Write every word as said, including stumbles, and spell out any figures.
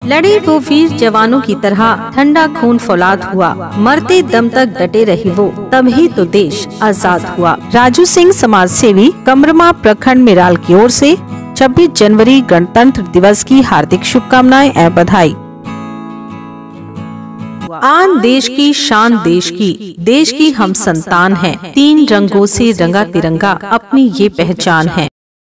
लड़े वो वीर जवानों की तरह, ठंडा खून फौलाद हुआ, मरते दम तक डटे रही वो, तभी तो देश आजाद हुआ। राजू सिंह समाज सेवी, कमरमा प्रखंड मेराल की ओर से छब्बीस जनवरी गणतंत्र दिवस की हार्दिक शुभकामनाएं एवं बधाई। आन देश की शान देश की, देश की हम संतान हैं, तीन रंगों से रंगा तिरंगा अपनी ये पहचान है।